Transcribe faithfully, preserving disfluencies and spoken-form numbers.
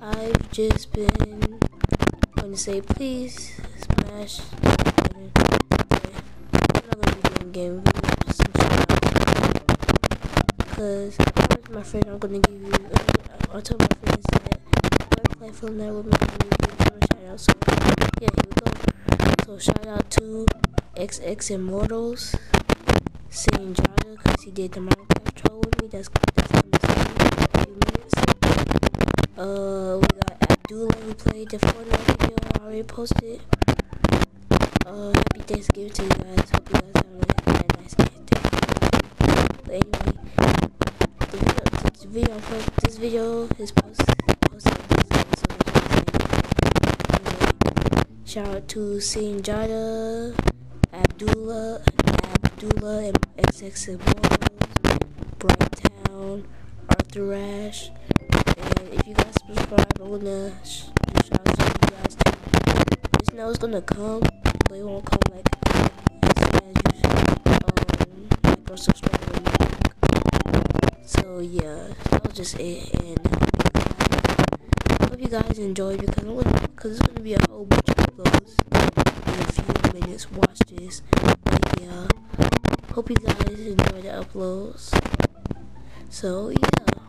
I've just been going to say, please smash the button. Okay. I'm not going to be doing game reviews, just some shout outs. Because my friend, I'm going to give you, I told my friends that whatever platform that would make me give them a shout out. So, yeah, here we go. So, shout out to X X Immortals, Saint Jada, because he did the Minecraft troll with me. That's, that's coming soon in a few minutes. Uh, we got Abdullah who played the Fortnite video. I already posted. Uh, happy Thanksgiving to you guys. Hope you guys have a, a nice Thanksgiving. But anyway, the video, the video, this video is posted posted this so anyway, shout out to Saint Jada, Abdullah, Abdullah, and X X Immortals, Brighttown, Arthur Rash. And if you guys subscribe, I'm gonna sh do shout outs to you guys too. Just know it's gonna come, but it won't come like as soon as you um like or subscribe or like. So yeah, that was just it. And I hope you guys enjoy because I'm gonna because it's gonna be a whole bunch of uploads in a few minutes. Watch this. But yeah, hope you guys enjoy the uploads. So yeah.